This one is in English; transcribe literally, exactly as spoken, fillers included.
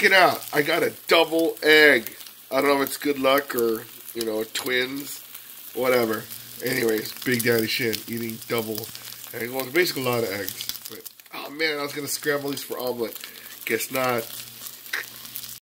check it out. I got a double egg. I don't know if it's good luck or, you know, twins, whatever. Anyways, Big Daddy Shin eating double egg. Well, basically a lot of eggs. But, oh man, I was going to scramble these for omelet. Guess not.